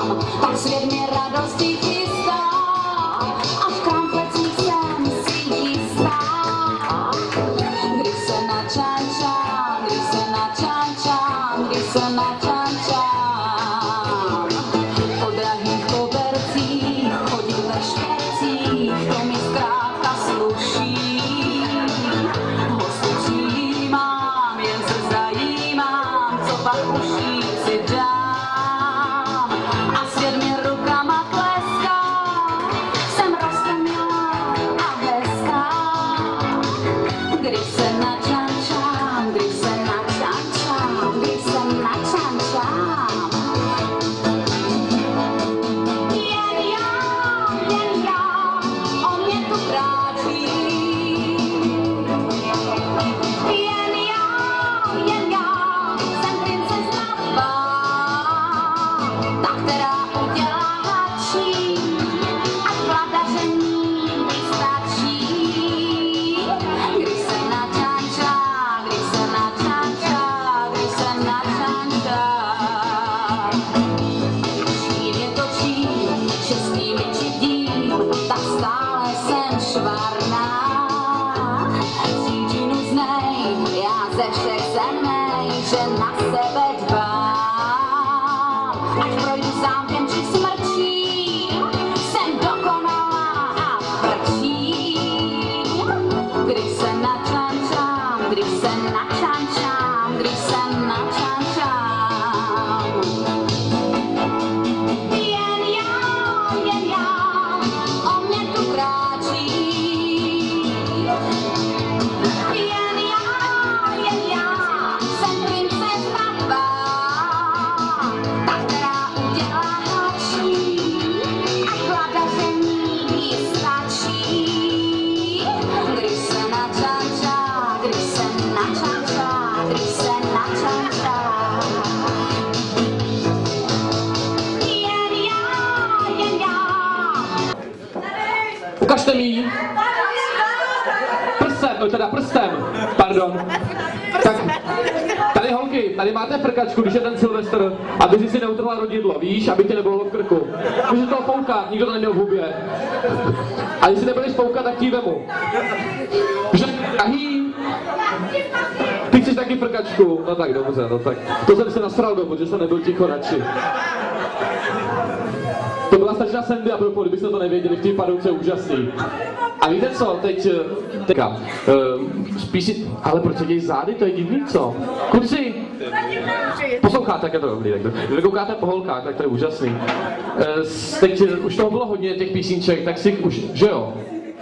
tak svět mě radosti chystá a v kramflecích jsem si jistá. Když se načančám, když se načančám, když se načančám, po drahých kobercích chodím ve špercích, to mi zkrátka sluší. Hostu přijímám, jen se zajímám, co pak uší si dám. A svět mě rukama tleská, jsem roztomilá a hezká. Když se načančám, když se načančám, když se načančám. Jen já, o mě tu kráčí. Jen já, jsem princezna tvá, ta, která udělá hadčí a vladaření vystačí. Když se načančá, když se načančá, když se načančá. Čím je to čím, čestnými čidím, tak stále jsem švarná. Cítí nuznej, já ze všech zemej, že na sebe dbám. Ať projdu zámkem či smrčím, jsem dokonalá a frčím. Když se načančám, když se načančám, když se načančám. Jen já, o mě tu kráčí. Jen já, jsem princezna tvá, ta, která udělá hadčí a vladaření stačí. Když se načančá, když se načančá, když se načančá. Jen já. Ukažte mi ji. Prstem, pardon. Tak, tady holky, tady máte frkačku, když je ten Silvestr, aby si neutrhla rodidlo, víš, aby tě nebylo v krku. Můžeš toho foukat, nikdo to neměl v hubě. A jestli nebudeš foukat, tak ti vemu. Že, ahý. Ty chceš taky frkačku? No tak dobře, no tak. To jsem se nasral domů, že jsem nebyl ticho radši. To byla stačná Sandy a propos, kdybyste to nevěděli, v té padouce úžasný. A víte co, teď spíš si, ale proč dějí zády, to je divný, co? Kluci, posloucháte, tak je to dobrý, tak když koukáte po holkách, tak to je úžasný. Teď už toho bylo hodně těch písniček, tak si už, že jo?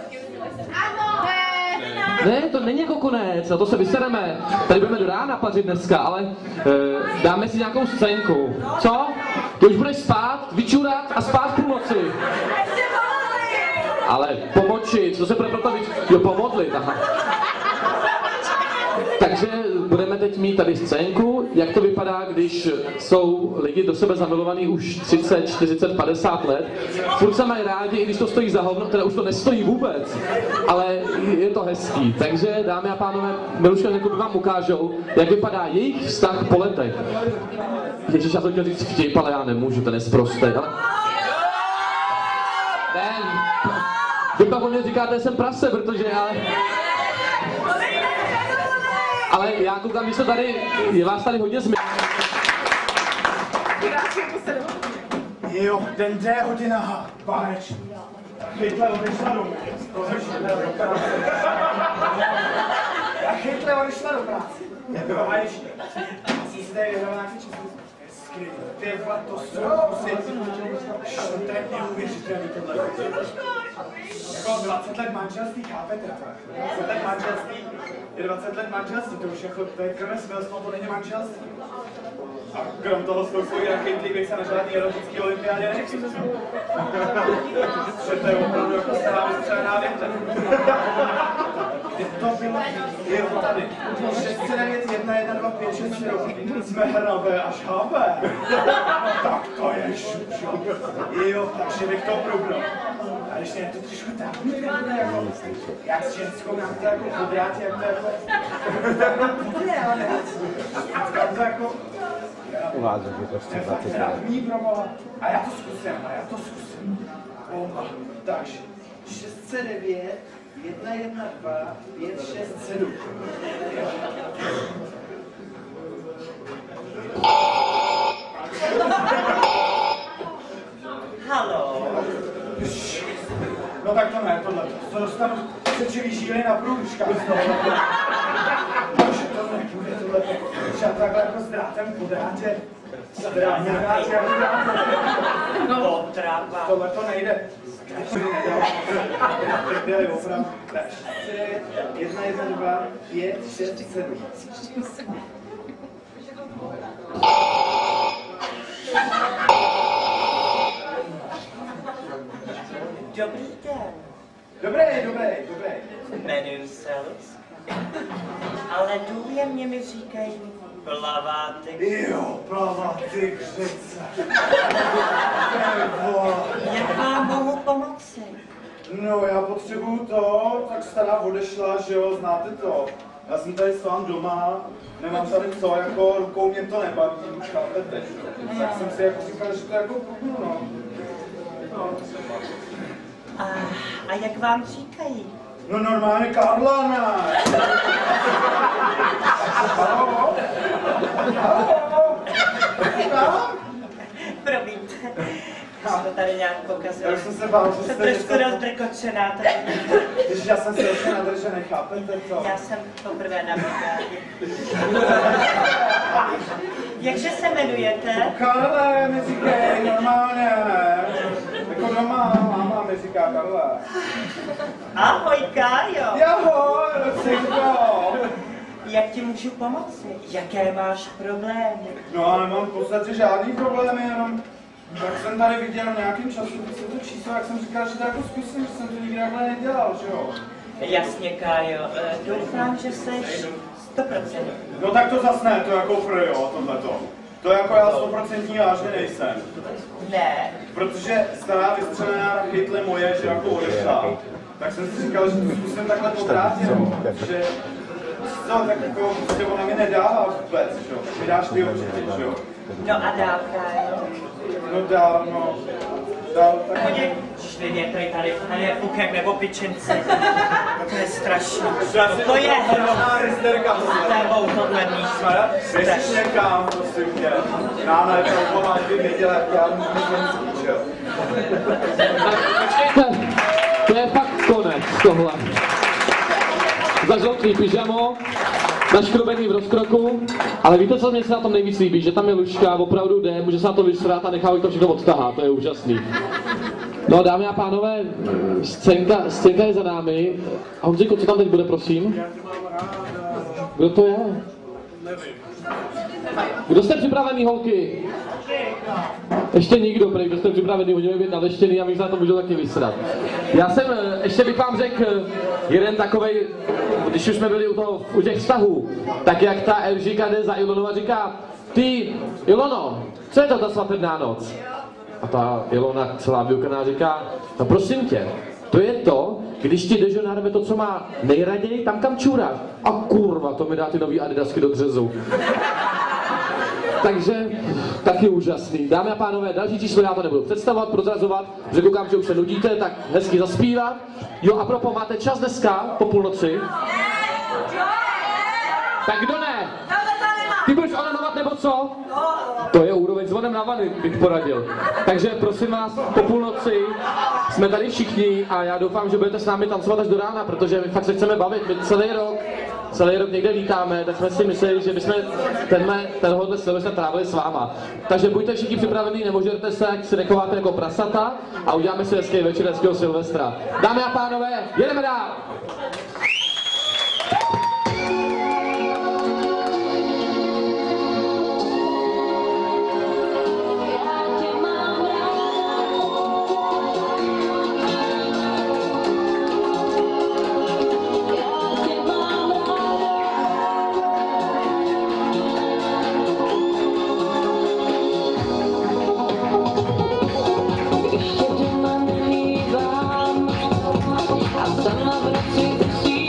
Ne, to není jako konec, a to se vysereme. Tady budeme do rána pařit dneska, ale dáme si nějakou scénku. Co? Ty už budeš spát, vyčurat a spát v půlnoci. Ale pomočit, co se bude proto jo, pomodlit, aha. Takže budeme teď mít tady scénku, jak to vypadá, když jsou lidi do sebe zamilovaní už 30, 40, 50 let. Furt se mají rádi, i když to stojí za hovno, teda už to nestojí vůbec, ale je to hezký. Takže, dámy a pánové, Miluška Jakuby vám ukážou, jak vypadá jejich vztah po letech. Ježiš, já to chtěl říct vtip, ale já nemůžu, ten je sprostý, ale... Vy pak o mě říkáte, že jsem prase, protože ale já koukám, když to tady, je vás tady hodně změn. Jo, den D, hodina H, páneč. Chytle odešla domů. Já chytle odešla do práce. Páneč, asi zde je nějaký čas. Ty vole, to jsou kusy. To je neuvěřitelný tohle. Jako 20 let manželství, chápete? 20 let manželství je 20 let manželství, to už jako, to je krve smilstvo, to není manželství. A krom toho s tou svojí rachejtlí bych se na žádný erotický olympiádě nechci. Že to je opravdu jako stará vystřelená větev. Kde to bylo? Je tady. 6, 9, 1, 1, 2, 5, 6, 7. Jsme hravé až havé. Tak to je šučo. Jo, takže bych to průbnul. A když mě to trošku tak jako, jak s ženskou nám to jako podrát, jak to jako... Tak nám půjde, ale ne. Tak to jako... Uvádět je prostě 20 let. A já to zkusím. Takže 609, 112, 567. Halo. No tak to ne, tohle. To dostanu sečivý žíly na průduškách z toho. Takže to nepůjde, tohle. Třeba takhle jako s drátem po drátě. No, trápa. Tohle to nejde. Prdeli, opravdu. 1, 1, 2, 5, 6, 7. Dobrý den. Dobrý. Jmenuji se Lusk. Ale důvěrně mi říkají plavátek. Jo, plavátek řece. Jak vám mohu pomoci? No, já potřebuju to, tak stará odešla, že jo, znáte to. Já jsem tady sám doma, nemám tady co, jako rukou mě to nebaví, už chápete, že? Tak jsem si jako říkal, že to jako půjdu, no. A jak vám říkají? No normálně Karla, ne? Haló? Promiňte, už to tady nějak pokazil. Já jsem se bál, že Jsem jste trošku rozdrkočená tady. Když já jsem se ještě nadržený, chápete to? Já jsem poprvé na brigádi. Jakže se jmenujete? Karle, mi říkej, normálně. Jako doma, máma mi říká Karle. Ahoj, Kájo. Ahoj, Lucinko. Jak ti můžu pomoci? Jaké máš problémy? No, já nemám v podstatě žádný problémy, jenom tak jsem tady viděl v nějakém časopise to číslo, jak jsem říkal, že to jako zkusím, že jsem to nikdy takhle nedělal, že jo? Jasně, Kájo, doufám, že seš 100%. No tak to zas ne, to jako jo, tohleto. To jako já 100% vážně nejsem. Ne. Protože stará vystřelená chytle moje, že jako odešla. Tak jsem si říkal, že to zkusím takhle povrátit, že no, tak jako, že ona mi nedává vůbec, že jo, tak mi dáš ty určitě, že jo. No a dál, Kájo? No dál, tak... Tady je pukem nebo pičinci. To je strašný. To je hrozná hysterka. Tebou tohle místo. Běž někam, prosím tě. Náhle to máš věděl, jak já můžu nic že jo. Počkejte, to je fakt konec tohle. Zažloutý pyžamo, naškrobený v rozkroku, ale víte, co mě se na tom nejvíc líbí, že tam je Lužka, opravdu jde, může se na to vysrát a nechá to všechno odtahá, to je úžasný. No dámy a pánové, scénka je za námi. A Honzíku, co tam teď bude, prosím? Kdo to je? Kdo jste připravený, holky? Ještě nikdo, prej, kdo jste připravený, hodíme být naveštěný a my se na to můžu taky vysrat. Já jsem, ještě bych vám řekl jeden takovej, když už jsme byli u těch vztahů, tak jak ta Elžíka jde za Ilonou a říká, ty, Ilono, co je to ta svatebná noc? A ta Ilona celá vyukaná říká, no prosím tě, to je to, když ti Dežo narve to, co má nejraději, tam kam čůráš. A kurva, to mi dá ty nový adidasky do dřezu. Takže taky úžasný. Dámy a pánové, další číslo já to nebudu představovat, prozrazovat, že koukám, že už se nudíte, tak hezky zaspívat. Jo, a propo, máte čas dneska po půlnoci? Tak kdo ne? Ty budeš onanovat nebo co? To je úroveň zvonem na vany, bych poradil. Takže prosím vás, po půlnoci jsme tady všichni a já doufám, že budete s námi tancovat až do rána, protože my fakt se chceme bavit. My celý rok někde lítáme, tak jsme si mysleli, že bychom tenhle Silvestra trávili s váma. Takže buďte všichni připravení, nemůžete se, ať se nechováte jako prasata a uděláme si hezký večer hezkého Silvestra. Dámy a pánové, jedeme dál! Ještě doma nemývám a sama v noci usínám.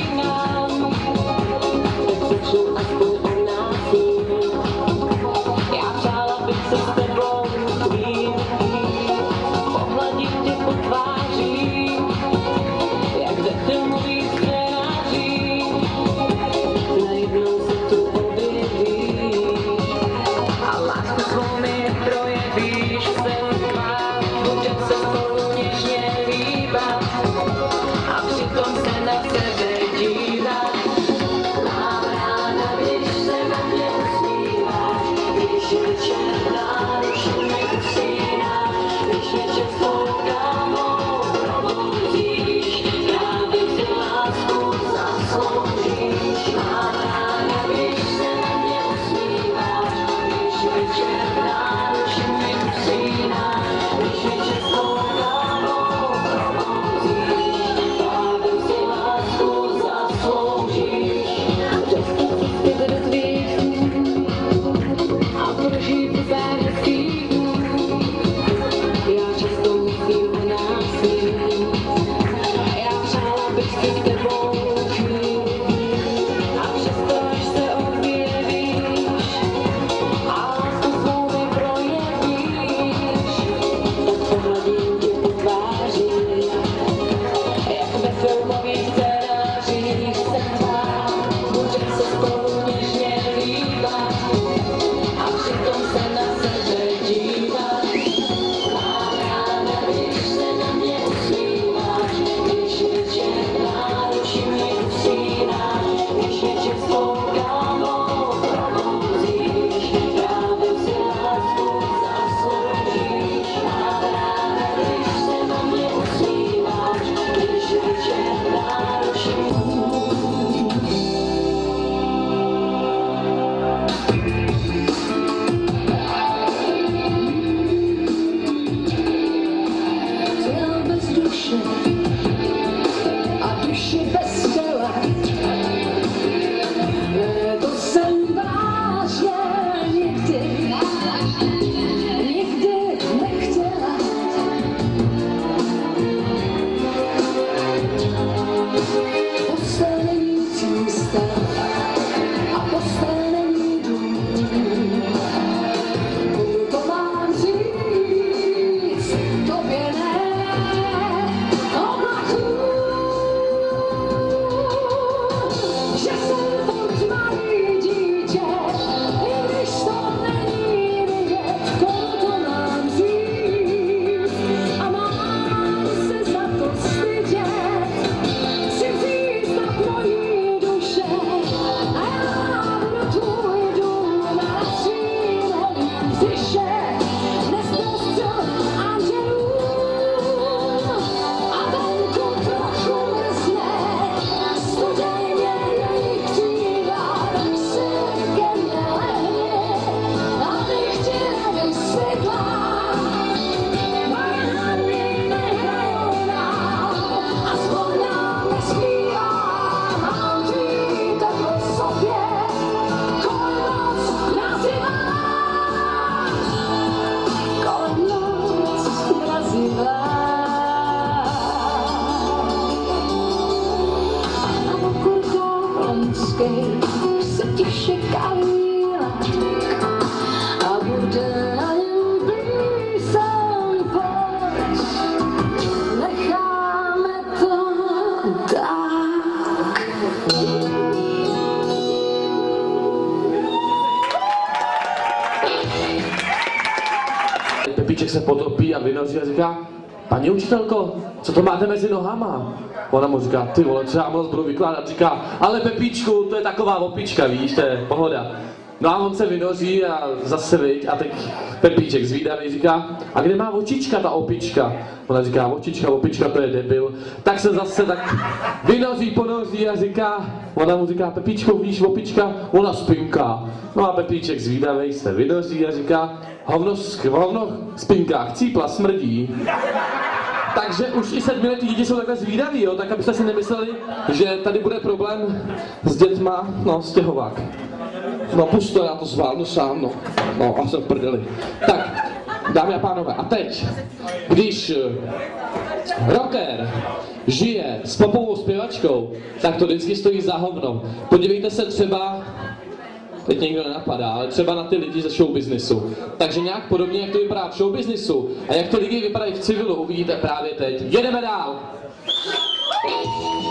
se potopí a vynoří a říká, paní učitelko, co to máte mezi nohama? Ona mu říká, ty vole, co já moc budu vykládat, říká, ale Pepíčku, to je taková opička, víš, to je pohoda. No a on se vynoří a zase viď, a teď Pepíček zvídavý říká, a kde má očička ta opička? Ona říká, opička, to je debil. Tak se zase tak vynoří, ponoří a říká, ona mu říká, Pepíčko, víš, opička, ona spinká. No a Pepíček zvídavý se vynoří a říká, hovno spinká, chcípla, smrdí. Takže už i 7letí děti jsou takhle zvídaví, jo, tak abyste si nemysleli, že tady bude problém s dětma, no, stěhovák. No pusť to, já to zvládnu sám, no a jsem v prdeli. Tak, dámy a pánové, a teď, když rocker žije s popovou zpěvačkou, tak to vždycky stojí za hovno. Podívejte se třeba, teď někdo nenapadá, ale třeba na ty lidi ze showbiznisu. Takže nějak podobně, jak to vypadá v showbiznisu a jak ty lidi vypadají v civilu, uvidíte právě teď. Jedeme dál!